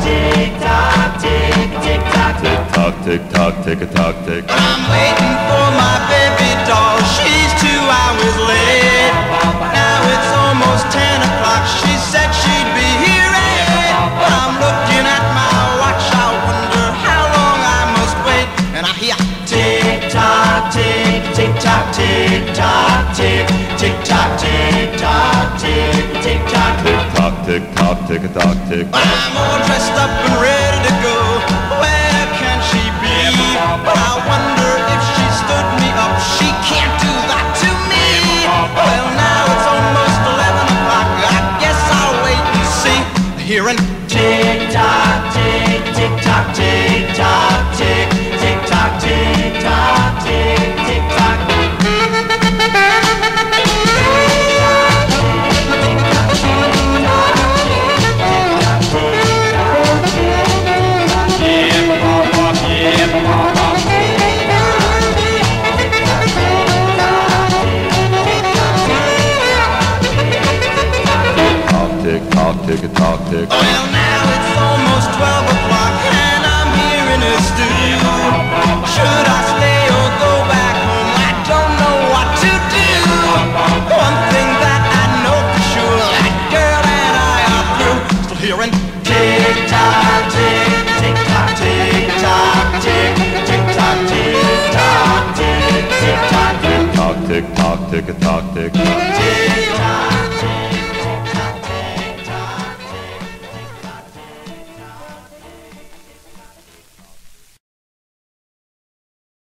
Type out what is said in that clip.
tick tock, tick tick tock, tick tock, tick tock, tick a tock, tick. I'm waiting for my baby doll. She's 2 hours late. Now it's almost 10 o'clock. She said she'd be here at 8. I'm looking at my watch. I wonder how long I must wait. And I hear tick tock, tick tick tock, tick tock, tick tick tock, tick tock, tick tick tock, tick tock, tick tock, tick a tock, tick. I'm all dressed up and ready to go. Where can she be? But I wonder if she stood me up. She can't do that to me. Well, now it's almost 11 o'clock. I guess I'll wait and see. Hearing